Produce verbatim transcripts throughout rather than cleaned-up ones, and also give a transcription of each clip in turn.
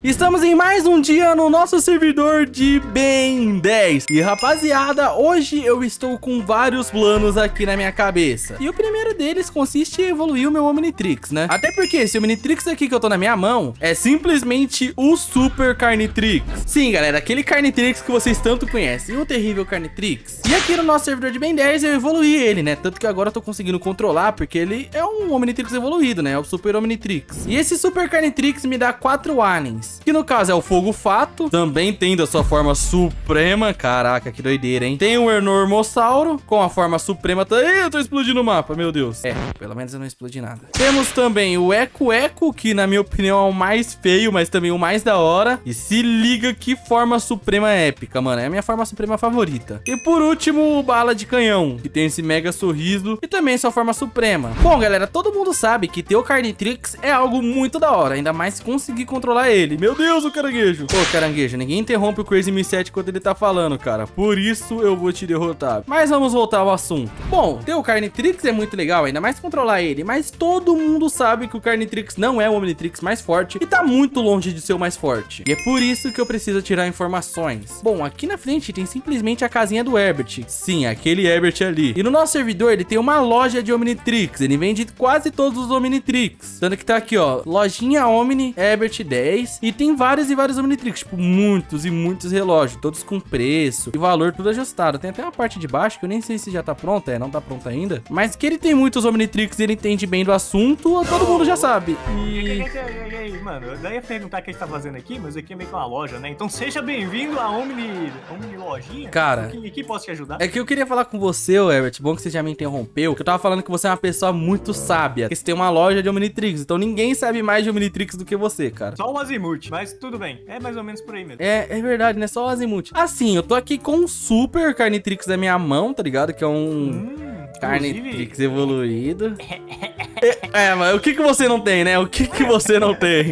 Estamos em mais um dia no nosso servidor de Ben dez. E rapaziada, hoje eu estou com vários planos aqui na minha cabeça. E o primeiro deles consiste em evoluir o meu Omnitrix, né? Até porque esse Omnitrix aqui que eu tô na minha mão é simplesmente o Super Carnitrix. Sim, galera, aquele Carnitrix que vocês tanto conhecem, o terrível Carnitrix. E aqui no nosso servidor de Ben dez eu evoluí ele, né? Tanto que agora eu tô conseguindo controlar, porque ele é um Omnitrix evoluído, né? É o Super Omnitrix. E esse Super Carnitrix me dá quatro aliens, que no caso é o Fogo Fato, também tendo a sua forma suprema. Caraca, que doideira, hein? Tem o Enormossauro com a forma suprema. Ih, eu tô explodindo o mapa, meu Deus. É, pelo menos eu não explodi nada. Temos também o Eco Eco, que na minha opinião é o mais feio, mas também o mais da hora. E se liga que forma suprema épica, mano. É a minha forma suprema favorita. E por último, o Bala de Canhão, que tem esse mega sorriso e também sua forma suprema. Bom, galera, todo mundo sabe que ter o Carnitrix é algo muito da hora, ainda mais se conseguir controlar ele. Meu Deus, o caranguejo. Pô, caranguejo, ninguém interrompe o Crazy Me sete quando ele tá falando, cara. Por isso eu vou te derrotar. Mas vamos voltar ao assunto. Bom, ter o Carnitrix é muito legal, ainda mais controlar ele. Mas todo mundo sabe que o Carnitrix não é o Omnitrix mais forte e tá muito longe de ser o mais forte. E é por isso que eu preciso tirar informações. Bom, aqui na frente tem simplesmente a casinha do Herbert. Sim, aquele Herbert ali. E no nosso servidor ele tem uma loja de Omnitrix. Ele vende quase todos os Omnitrix. Tanto que tá aqui, ó, lojinha Omni Herbert dez. E tem vários e vários Omnitrix, tipo, muitos e muitos relógios, todos com preço e valor tudo ajustado. Tem até uma parte de baixo que eu nem sei se já tá pronta, é, não tá pronta ainda. Mas que ele tem muitos Omnitrix e ele entende bem do assunto, todo mundo já sabe. E... Mano, eu ia perguntar o que a gente tá fazendo aqui, mas aqui é meio que uma loja, né? Então seja bem-vindo à Omni... Omni Lojinha. Cara... Aqui, aqui posso te ajudar? É que eu queria falar com você, ô Herbert, bom que você já me interrompeu, que eu tava falando que você é uma pessoa muito sábia, que você tem uma loja de Omnitrix, então ninguém sabe mais de Omnitrix do que você, cara. Só o Azimuth, mas tudo bem, é mais ou menos por aí mesmo. É, é verdade, né? Só o Azimuth. Assim, eu tô aqui com um Super Carnitrix na minha mão, tá ligado? Que é um... Hum, Carnitrix evoluído. É, é, mas o que que você não tem, né? O que que você não tem?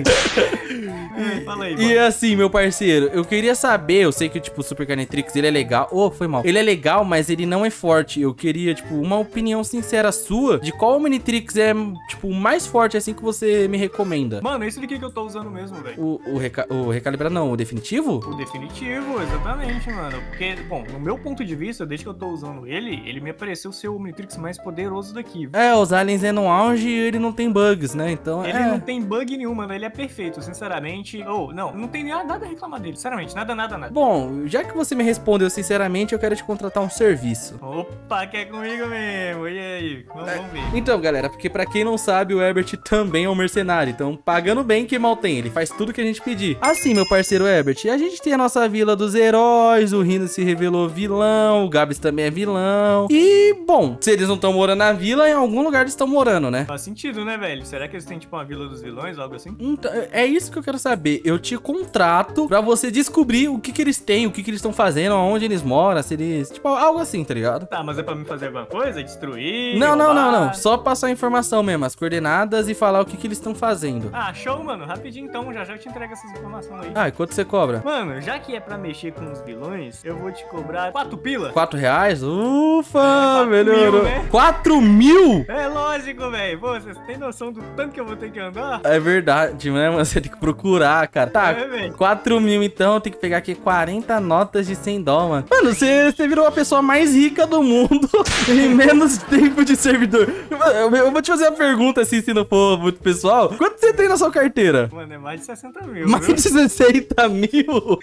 É, fala aí, e assim, meu parceiro, eu queria saber, eu sei que, tipo, o Super Carnitrix, ele é legal. Oh, foi mal. Ele é legal, mas ele não é forte. Eu queria, tipo, uma opinião sincera sua de qual Omnitrix é, tipo, o mais forte, assim, que você me recomenda. Mano, esse daqui que eu tô usando mesmo, velho. O, o, reca o recalibrar, não, o definitivo? O definitivo, exatamente, mano. Porque, bom, no meu ponto de vista, desde que eu tô usando ele, ele me pareceu ser o Omnitrix mais poderoso daqui. É, os aliens é no auge e ele não tem bugs, né? Então, ele é... não tem bug nenhum, mano. Ele é perfeito, sinceramente. Ou, oh, não, não tem nada a reclamar dele, sinceramente, nada, nada, nada. Bom, já que você me respondeu sinceramente, eu quero te contratar um serviço. Opa, quer comigo mesmo? E aí? Vamos, é. vamos ver. Então, galera, porque pra quem não sabe, o Herbert também é um mercenário. Então, pagando bem que mal tem, ele faz tudo que a gente pedir. Assim, meu parceiro Herbert, a gente tem a nossa vila dos heróis, o Rino se revelou vilão, o Gabs também é vilão. E, bom, se eles não estão morando na vila, em algum lugar eles estão morando, né? Faz sentido, né, velho? Será que eles têm, tipo, uma vila dos vilões, algo assim? Então, é isso que eu quero saber. Eu te contrato pra você descobrir o que que eles têm, o que que eles estão fazendo, aonde eles moram, se eles... Tipo, algo assim, tá ligado? Tá, mas é pra mim fazer alguma coisa? Destruir? Não, não, roubar? não, não. Só passar a informação mesmo, as coordenadas e falar o que que eles estão fazendo. Ah, show, mano. Rapidinho, então. Já já eu te entrego essas informações aí. Ah, e quanto você cobra? Mano, já que é pra mexer com os vilões, eu vou te cobrar quatro pila. Quatro reais? Ufa, é, melhorou. Mil, né? Quatro mil? É lógico, velho. Pô, vocês têm noção do tanto que eu vou ter que andar? É verdade, né, mano? Você tem que procurar, cara. Tá, é, quatro mil então, tem que pegar aqui quarenta notas de cem dólares, mano. Mano, você, você virou a pessoa mais rica do mundo em menos tempo de servidor. Eu, eu vou te fazer uma pergunta assim, se não for muito pessoal. Quanto você tem na sua carteira? Mano, é mais de sessenta mil. Mais viu? de sessenta mil?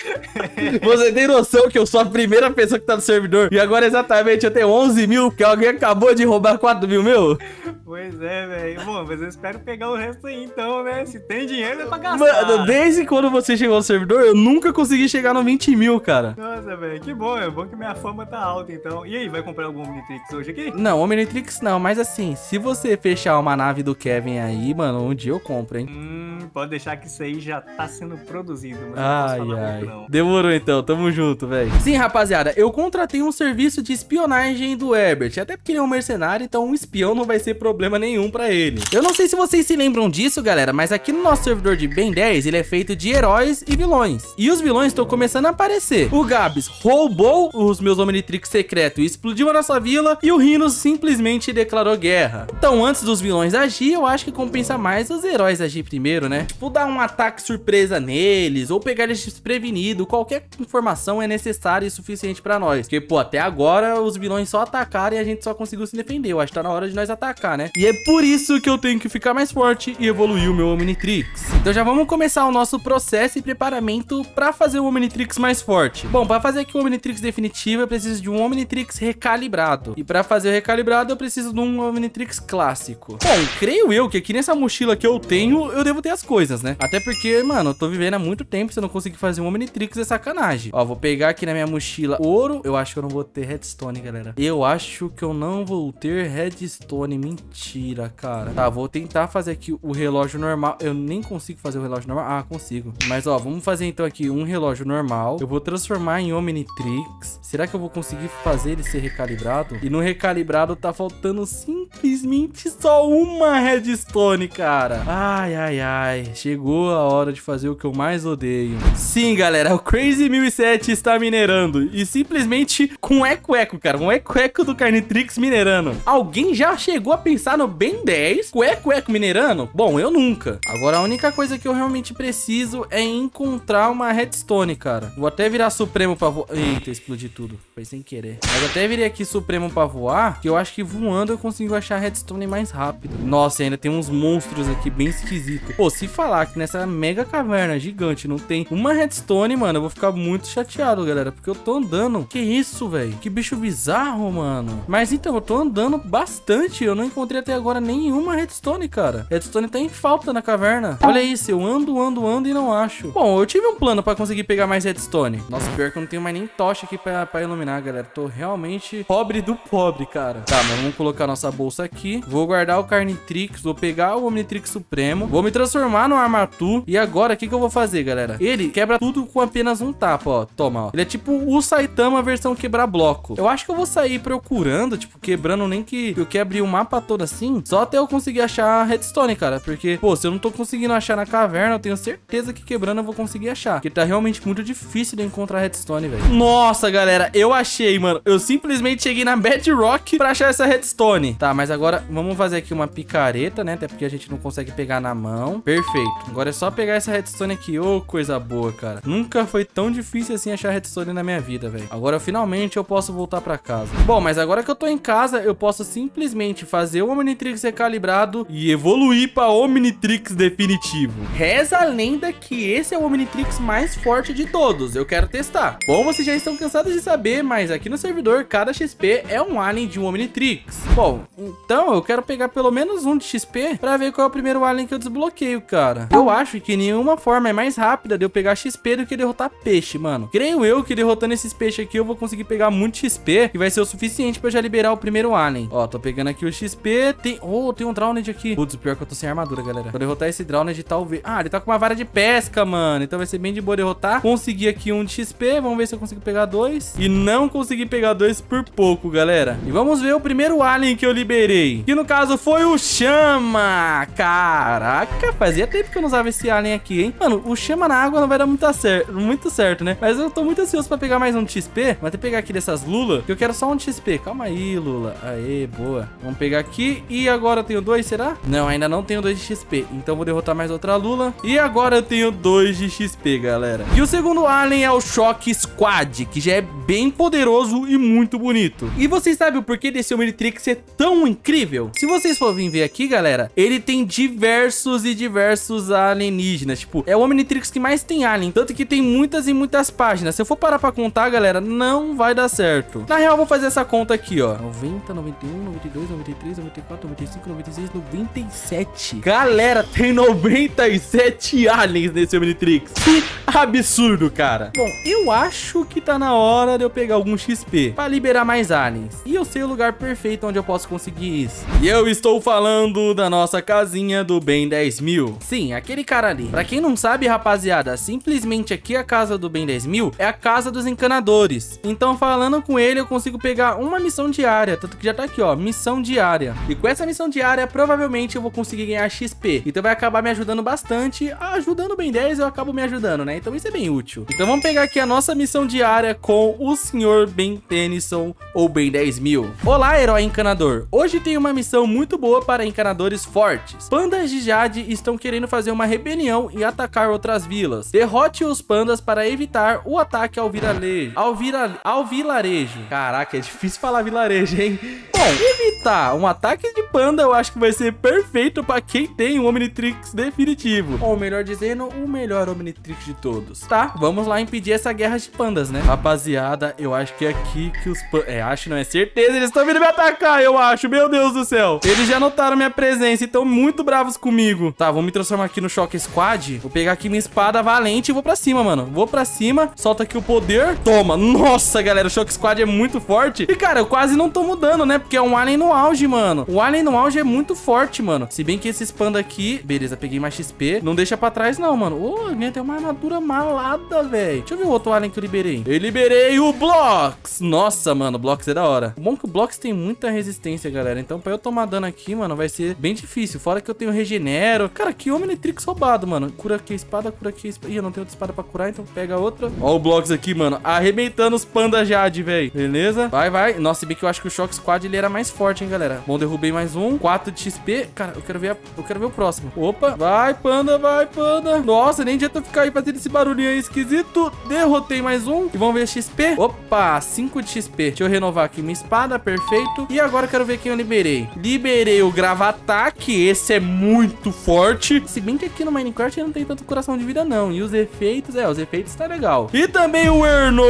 Você tem noção que eu sou a primeira pessoa que tá no servidor e agora exatamente eu tenho onze mil, porque alguém acabou de roubar quatro mil meu? Pois é, velho. Bom, mas eu espero pegar o resto aí então, né? Se tem dinheiro é pra gastar. Mano, desde quando você chegou no servidor, eu nunca consegui chegar no vinte mil, cara. Nossa, velho, que bom. É bom que minha fama tá alta, então. E aí, vai comprar algum Omnitrix hoje aqui? Não, Omnitrix não, mas assim, se você fechar uma nave do Kevin aí, mano, um dia eu compro, hein? Hum, pode deixar que isso aí já tá sendo produzido, mas ai, não posso falar ai. muito, não. Demorou então, tamo junto, velho. Sim, rapaziada, eu contratei um serviço de espionagem do Herbert, até porque ele é um mercenário, então um espião não vai ser problema problema nenhum pra ele. Eu não sei se vocês se lembram disso, galera, mas aqui no nosso servidor de Ben dez, ele é feito de heróis e vilões. E os vilões estão começando a aparecer. O Gabs roubou os meus Omnitrix secretos e explodiu a nossa vila, e o Rhinos simplesmente declarou guerra. Então, antes dos vilões agir, eu acho que compensa mais os heróis agir primeiro, né? Tipo, dar um ataque surpresa neles, ou pegar eles desprevenidos. Qualquer informação é necessária e suficiente pra nós. Porque, pô, até agora os vilões só atacaram e a gente só conseguiu se defender. Eu acho que tá na hora de nós atacar, né? E é por isso que eu tenho que ficar mais forte e evoluir o meu Omnitrix. Então já vamos começar o nosso processo e preparamento pra fazer o Omnitrix mais forte. Bom, pra fazer aqui o Omnitrix definitivo, eu preciso de um Omnitrix recalibrado. E pra fazer o recalibrado, eu preciso de um Omnitrix clássico. Bom, creio eu que aqui nessa mochila que eu tenho, eu devo ter as coisas, né? Até porque, mano, eu tô vivendo há muito tempo, se eu não conseguir fazer um Omnitrix é sacanagem. Ó, vou pegar aqui na minha mochila ouro. Eu acho que eu não vou ter redstone, galera. Eu acho que eu não vou ter redstone. Mentira, cara. Tá, vou tentar fazer aqui o relógio normal. Eu nem consigo fazer o relógio normal. Ah, consigo. Mas, ó, vamos fazer então aqui um relógio normal. Eu vou transformar em Omnitrix. Será que eu vou conseguir fazer ele ser recalibrado? E no recalibrado tá faltando simplesmente só uma redstone, cara. Ai, ai, ai. Chegou a hora de fazer o que eu mais odeio. Sim, galera. O Crazy mil e sete está minerando. E simplesmente com eco-eco, cara. Um eco-eco do Carnitrix minerando. Alguém já chegou a pensar no Ben dez com eco-eco minerando? Bom, eu nunca. Agora, a única coisa que eu realmente preciso é encontrar uma redstone, cara. Vou até virar Supremo pra voar. Eita, explodi tudo. Foi sem querer. Mas até virei aqui Supremo pra voar, que eu acho que voando eu consigo achar a redstone mais rápido. Nossa, ainda tem uns monstros aqui bem esquisitos. Pô, se falar que nessa mega caverna gigante não tem uma redstone, mano, eu vou ficar muito chateado, galera, porque eu tô andando. Que isso, velho? Que bicho bizarro, mano. Mas então, eu tô andando bastante. Eu não encontrei até agora nenhuma redstone, cara. Redstone tá em falta na caverna. Olha isso, eu ando, ando, ando e não acho. Bom, eu tive um plano pra conseguir pegar mais redstone. Nossa, pior que eu não tenho mais nem tocha aqui pra, pra iluminar, galera. Tô realmente pobre do pobre, cara. Tá, mas vamos colocar nossa bolsa aqui. Vou guardar o Carnitrix. Vou pegar o Omnitrix Supremo. Vou me transformar no Armatu. E agora, o que que eu vou fazer, galera? Ele quebra tudo com apenas um tapa, ó. Toma, ó. Ele é tipo o Saitama versão quebrar bloco. Eu acho que eu vou sair procurando, tipo, quebrando nem que eu quebre o mapa todo assim, só até eu conseguir achar a redstone, cara. Porque, pô, se eu não tô conseguindo achar na caverna, eu tenho certeza que quebrando eu vou conseguir achar. Porque tá realmente muito difícil de encontrar redstone, velho. Nossa, galera, eu achei, mano. Eu simplesmente cheguei na Bedrock pra achar essa redstone. Tá, mas agora vamos fazer aqui uma picareta, né? Até porque a gente não consegue pegar na mão. Perfeito. Agora é só pegar essa redstone aqui. Ô, oh, coisa boa, cara. Nunca foi tão difícil assim achar redstone na minha vida, velho. Agora, finalmente, eu posso voltar pra casa. Bom, mas agora que eu tô em casa, eu posso simplesmente fazer o Omnitrix recalibrado e evoluir pra Omnitrix definitivo. Reza a lenda que esse é o Omnitrix mais forte de todos. Eu quero testar. Bom, vocês já estão cansados de saber, mas aqui no servidor, cada X P é um alien de um Omnitrix. Bom, então eu quero pegar pelo menos um de X P pra ver qual é o primeiro alien que eu desbloqueio, cara. Eu acho que nenhuma forma é mais rápida de eu pegar X P do que derrotar peixe, mano. Creio eu que derrotando esses peixes aqui eu vou conseguir pegar muito X P e vai ser o suficiente pra eu já liberar o primeiro alien. Ó, tô pegando aqui o X P. Tem... Oh, tem um Drowned aqui. Putz, pior que eu tô sem armadura, galera. Vou derrotar esse Drowned talvez... Ah, ele tá com uma vara de pesca, mano. Então vai ser bem de boa derrotar. Consegui aqui um de X P. Vamos ver se eu consigo pegar dois. E não consegui pegar dois por pouco, galera. E vamos ver o primeiro alien que eu liberei. Que no caso foi o Chama. Caraca, fazia tempo que eu não usava esse alien aqui, hein? Mano, o Chama na água não vai dar muito certo, muito certo, né? Mas eu tô muito ansioso pra pegar mais um de X P. Vou até pegar aqui dessas Lula, que eu quero só um de X P. Calma aí, Lula. Aê, boa. Vamos pegar aqui. E agora eu tenho dois, será? Não, ainda não tenho dois de X P. Então vou derrotar mais outra Lula. E agora eu tenho dois de X P, galera. E o segundo alien é o Shock Squad, que já é bem poderoso e muito bonito. E vocês sabem o porquê desse Omnitrix ser tão incrível? Se vocês forem ver aqui, galera, ele tem diversos e diversos alienígenas. Tipo, é o Omnitrix que mais tem alien. Tanto que tem muitas e muitas páginas. Se eu for parar pra contar, galera, não vai dar certo. Na real, eu vou fazer essa conta aqui, ó. noventa, noventa e um, noventa e dois, noventa e três, noventa e quatro, noventa e cinco, noventa e seis, noventa e sete. Galera, tem noventa e sete aliens nesse Omnitrix. Que absurdo, cara. Bom, eu acho que tá na hora de eu pegar algum X P pra liberar mais aliens. E eu sei o lugar perfeito onde eu posso conseguir conseguir isso. E eu estou falando da nossa casinha do Ben dez mil. Sim, aquele cara ali. Pra quem não sabe, rapaziada, simplesmente aqui a casa do Ben dez mil é a casa dos encanadores. Então, falando com ele, eu consigo pegar uma missão diária. Tanto que já tá aqui, ó, missão diária. E com essa missão diária, provavelmente eu vou conseguir ganhar X P. Então vai acabar me ajudando bastante. Ajudando o Ben dez, eu acabo me ajudando, né? Então isso é bem útil. Então vamos pegar aqui a nossa missão diária com o senhor Ben Tennyson, ou Ben dez mil. Olá, herói encanador. Hoje tem uma missão muito boa para encanadores fortes. Pandas de Jade estão querendo fazer uma rebelião e atacar outras vilas. Derrote os pandas para evitar o ataque ao vilarejo. Ao, vira... ao vilarejo. Caraca, é difícil falar vilarejo, hein? Bom, evitar um ataque de panda eu acho que vai ser perfeito para quem tem um Omnitrix definitivo. Ou melhor dizendo, o melhor Omnitrix de todos. Tá, vamos lá impedir essa guerra de pandas, né? Rapaziada, eu acho que é aqui que os pandas... É, acho não, é certeza, eles estão vindo me atacar, eu acho. Meu Deus do céu. Eles já notaram minha presença e estão muito bravos comigo. Tá, vou me transformar aqui no Shock Squad. Vou pegar aqui minha espada valente e vou pra cima, mano. Vou pra cima, solta aqui o poder. Toma. Nossa, galera, o Shock Squad é muito forte. E, cara, eu quase não tô mudando, né? Porque é um alien no auge, mano. O alien no auge é muito forte, mano. Se bem que esses panda aqui... Beleza, peguei mais X P. Não deixa pra trás, não, mano. Ô, oh, minha tem uma armadura malada, velho. Deixa eu ver o outro alien que eu liberei. Eu liberei o Blocks. Nossa, mano, o Blocks é da hora. O bom é que o Blocks tem muita resistência, galera. Então, pra eu tomar dano aqui, mano, vai ser bem difícil. Fora que eu tenho regenero. Cara, que Omnitrix roubado, mano. Cura aqui a espada, cura aqui a espada. Ih, eu não tenho outra espada pra curar, então pega outra. Ó o Blocks aqui, mano. Arrebentando os pandas Jade, velho. Beleza? Vai, vai. Nossa, se bem que eu acho que o Shock Squad, ele era mais forte, hein, galera. Bom, derrubei mais um. quatro de X P. Cara, eu quero ver a... eu quero ver o próximo. Opa. Vai, panda, vai, panda. Nossa, nem adianta eu ficar aí fazendo esse barulhinho aí esquisito. Derrotei mais um. E vamos ver X P. Opa, cinco de X P. Deixa eu renovar aqui minha espada, perfeito. E agora eu quero ver quem eu liberei. Liberei o Gravataque. Esse é muito forte. Se bem que aqui no Minecraft não tem tanto coração de vida, não. E os efeitos, é, os efeitos tá legal. E também o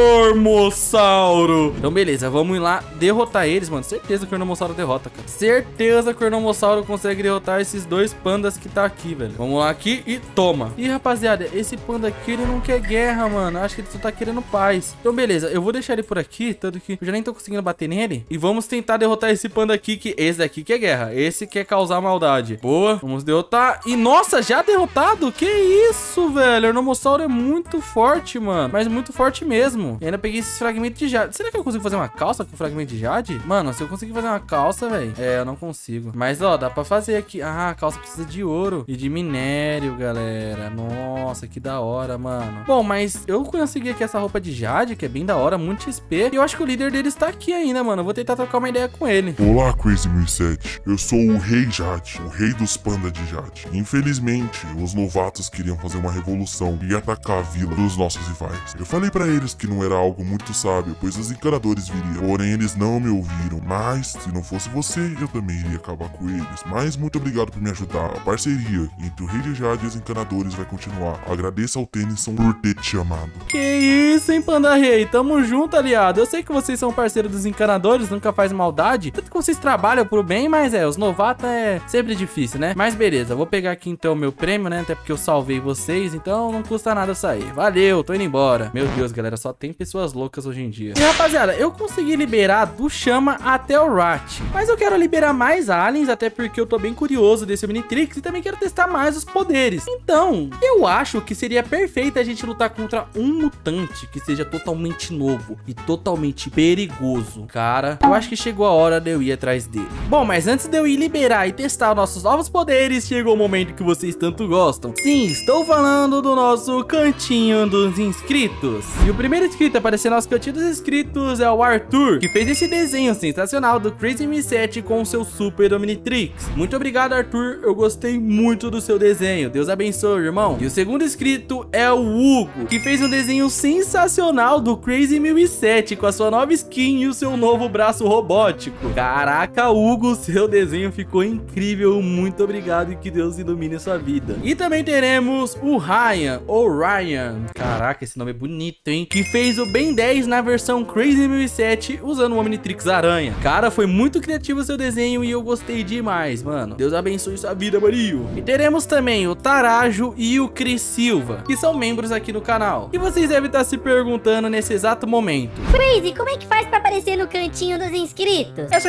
Ernomossauro. Então, beleza, vamos ir lá derrotar eles, mano. Certeza que o Ernomossauro derrota, cara. Certeza que o Ernomossauro consegue derrotar esses dois pandas que tá aqui, velho. Vamos lá aqui e toma. E, rapaziada, esse panda aqui, ele não quer guerra, mano. Acho que ele só tá querendo paz. Então, beleza, eu vou deixar ele por aqui, tanto que eu já nem tô conseguindo bater nele. E vamos tentar derrotar esse panda aqui, que esse daqui quer guerra. Esse quer causar maldade. Boa, vamos derrotar. E, nossa, já derrotado? Que isso, velho? O Ernomossauro é muito forte, mano. Mas muito forte mesmo. E ainda peguei esses fragmentos de jade. Será que eu consigo fazer uma calça com fragmento de jade? Mano, se eu conseguir fazer uma calça, velho. É, eu não consigo. Mas, ó, dá pra fazer aqui. Ah, a calça precisa de ouro e de minério, galera. Nossa, que da hora, mano. Bom, mas eu consegui aqui essa roupa de jade, que é bem da hora, muito X P. E eu acho que o líder deles tá aqui ainda, mano. Eu vou tentar trocar uma ideia com ele. Olá, Crazy mil e sete. Eu sou o Rei Jade, o rei dos pandas de Jade. Infelizmente, os novatos queriam fazer uma revolução e atacar a vila dos nossos rivais. Eu falei pra eles que não era algo muito sábio, pois os encanadores viriam. Porém, eles não me ouviram. Mas, se não fosse você, eu também iria acabar com eles. Mas, muito obrigado por me ajudar. A parceria entre o Rei de Jade e os encanadores vai continuar. Agradeço ao Tennyson por ter te chamado. Que isso, hein, Panda Rei? Tamo junto, aliado. Eu sei que vocês são parceiros dos encanadores, nunca faz maldade. Tanto que vocês trabalham pro bem, mas é, os novatos é sempre difícil, né? Mas beleza, vou pegar aqui então o meu prêmio, né? Até porque eu salvei vocês, então não custa nada sair. Valeu, tô indo embora. Meu Deus, galera, só tem pessoas loucas hoje em dia. E, rapaziada, eu consegui liberar do Chama até o Rat. Mas eu quero liberar mais aliens, até porque eu tô bem curioso desse Omnitrix e também quero testar mais os poderes. Então, eu acho que seria perfeito a gente lutar contra um mutante que seja totalmente novo e totalmente perigoso. Cara, eu acho que chegou a hora de eu ir atrás dele. Bom, mas antes de eu ir liberar e testar nossos novos poderes, chegou o momento que vocês tanto gostam. Sim, estou falando do nosso cantinho dos inscritos. E o primeiro inscrito a aparecer no nosso cantinho dos inscritos é o Arthur, que fez esse desenho sensacional do Crazy mil e sete com o seu Super Omnitrix. Muito obrigado, Arthur. Eu gostei muito do seu desenho. Deus abençoe, irmão. E o segundo inscrito é o Hugo, que fez um desenho sensacional do Crazy mil e sete com a sua nova skin e o seu novo braço robótico. Caraca, Hugo, seu desenho ficou incrível. Muito obrigado e que Deus ilumine a sua vida. E também teremos o Ryan, ou Ryan. Caraca, esse nome é bonito, hein? Que fez o Ben dez na versão Crazy mil e sete usando o Omnitrix Aranha. Cara, foi muito criativo o seu desenho e eu gostei demais, mano. Deus abençoe sua vida, Mario. E teremos também o Tarajo e o Cris Silva, que são membros aqui no canal. E vocês devem estar se perguntando nesse exato momento: Crazy, como é que faz pra aparecer no cantinho dos inscritos? Essa resposta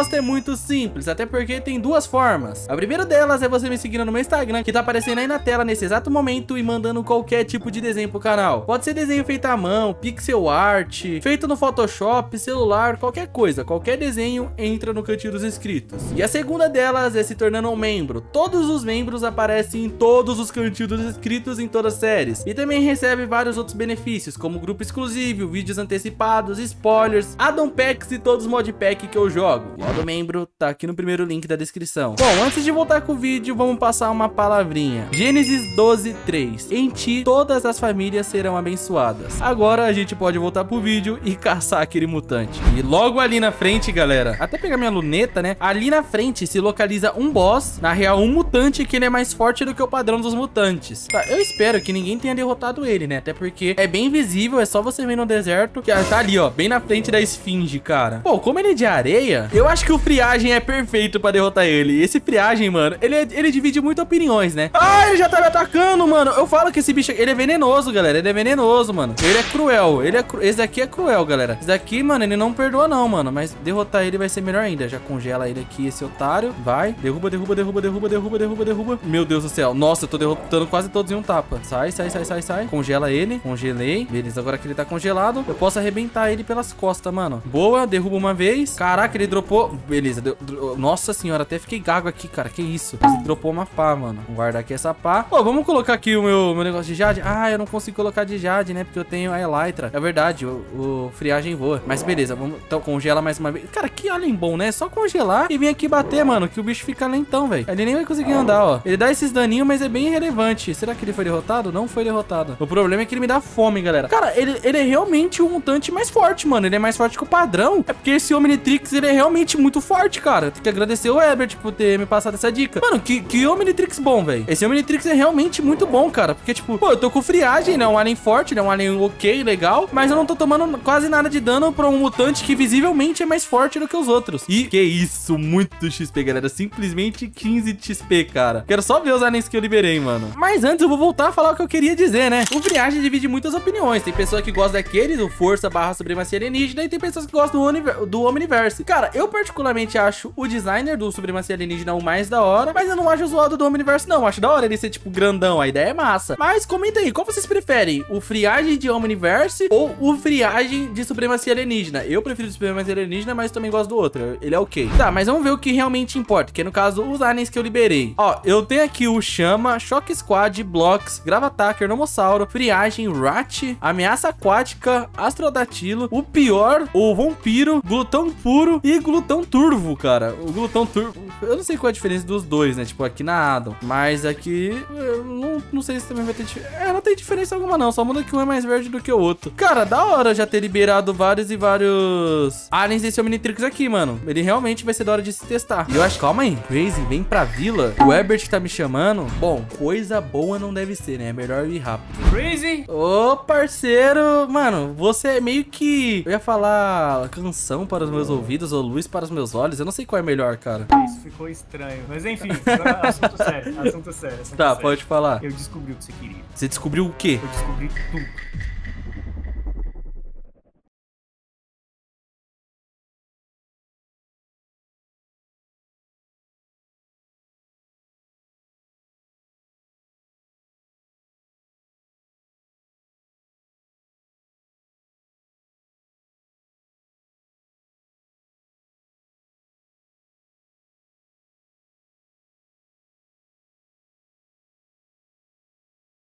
resposta é muito simples, até porque tem duas formas. A primeira delas é você me seguindo no meu Instagram, que tá aparecendo aí na tela nesse exato momento, e mandando qualquer tipo de desenho pro canal. Pode ser desenho feito à mão, pixel art, feito no Photoshop, celular, qualquer coisa. Qualquer desenho entra no cantinho dos inscritos. E a segunda delas é se tornando um membro. Todos os membros aparecem em todos os cantinhos dos inscritos em todas as séries. E também recebe vários outros benefícios, como grupo exclusivo, vídeos antecipados, spoilers, addon packs e todos os modpack que eu jogo. O modo membro tá aqui no primeiro link da descrição. Bom, antes de voltar com o vídeo, vamos passar uma palavrinha. Gênesis doze, três. Em ti, todas as famílias serão abençoadas. Agora a gente pode voltar pro vídeo e caçar aquele mutante. E logo ali na frente, galera, até pegar minha luneta, né? Ali na frente se localiza um boss, na real um mutante, que ele é mais forte do que o padrão dos mutantes. Tá, eu espero que ninguém tenha derrotado ele, né? Até porque é bem visível, é só você ver no deserto, que tá ali, ó, bem na frente da esfinge, cara. Pô, como ele é de areia, eu acho que o friagem é perfeito pra derrotar ele. Esse friagem, mano, ele, é, ele divide muitas opiniões, né? Ah, ele já tá me atacando, mano. Eu falo que esse bicho, ele é venenoso, galera. Ele é venenoso, mano. Ele é cruel. Ele é cru... Esse daqui é cruel, galera. Esse daqui, mano, ele não perdoa não, mano. Mas derrotar ele vai ser melhor ainda. Já congela ele aqui, esse otário. Vai. Derruba, derruba, derruba, derruba, derruba, derruba, derruba. Meu Deus do céu. Nossa, eu tô derrotando quase todos em um tapa. Sai, sai, sai, sai, sai. Congela ele. Congelei. Beleza, agora que ele tá congelado, eu posso arrebentar ele pelas costas, mano. Boa, derruba uma vez. Caraca, ele dropou. Beleza. Deu... Nossa senhora, até fiquei gago aqui, cara. Que isso? Ele dropou uma pá, mano. Vou guardar aqui essa pá. Pô, vamos colocar aqui o meu, meu negócio de jade. Ah, eu não consigo colocar de jade, né? Porque eu tenho a Elytra. É verdade, o, o friagem voa. Mas beleza, vamos... Então, congela mais uma vez. Cara, que alien bom, né? É só congelar e vir aqui bater, mano, que o bicho fica lentão, velho. Ele nem vai conseguir andar, ó. Ele dá esses daninhos, mas é bem irrelevante. Será que ele foi derrotado? Não foi derrotado. O problema é que ele me dá fome, galera. Cara, ele, ele é realmente um mutante mais forte, mano. Ele é mais forte que o padrão. É porque esse Omnitrix, ele é realmente muito forte, cara. Tem que agradecer o Herbert por ter me passado essa dica. Mano, que, que Omnitrix bom, velho. Esse Omnitrix é realmente muito bom, cara. Porque, tipo, pô, eu tô com friagem, né? Um alien forte, né? Um alien ok, legal. Mas eu não tô tomando quase nada de dano pra um mutante que visivelmente é mais forte do que os outros. E que isso, muito X P, galera. Simplesmente quinze de X P, cara. Quero só ver os aliens que eu liberei, mano. Mas antes eu vou voltar a falar o que eu queria dizer, né? O friagem divide muitas opiniões. Tem pessoa que gosta daquele, do Força barra Supremacia Alienígena, e tem pessoas que gostam do, do Omniverse. Cara, eu particularmente acho o designer do Supremacia Alienígena o mais da hora, mas eu não acho zoado do Omniverse, não. Acho da hora ele ser, tipo, grandão. A ideia é massa. Mas comenta aí, qual vocês preferem? O friagem de Omniverse ou o friagem de Supremacia Alienígena? Eu prefiro Supremacia Alienígena, mas também gosto do outro. Ele é ok. Tá, mas vamos ver o que realmente importa, que é, no caso, os aliens que eu liberei. Ó, eu tenho aqui o Chama, Choque Squad, Blocks, Gravatacker, Nomossauro, Friagem, Rat, Ameaça Aquática, Astrodatilo, o pior, o Vampiro, Glutão Puro e Glutão Turvo, cara. O Glutão Turvo, eu não sei qual é a diferença dos dois, né? Tipo, aqui na Addon. Mas aqui, eu não, não sei se também vai ter diferença. É, não tem diferença alguma não, só muda que um é mais verde do que o outro. Cara, da hora já ter liberado vários e vários aliens desse Omnitrix aqui, mano. Ele realmente vai ser da hora de se testar. E eu acho, calma aí, Crazy, vem pra vila. O Herbert tá me chamando. Bom, coisa boa não deve ser, né? É melhor ir rápido. Crazy! Ô, parceiro, mano, você é meio que... Eu ia falar canção para os meus ouvidos ou luz para os meus olhos. Eu não sei qual é melhor, cara. Isso ficou estranho. Mas enfim, agora assunto sério. Assunto sério. Assunto Tá, sério. pode falar. Eu descobri o que você queria. Você descobriu o quê? Eu descobri tudo.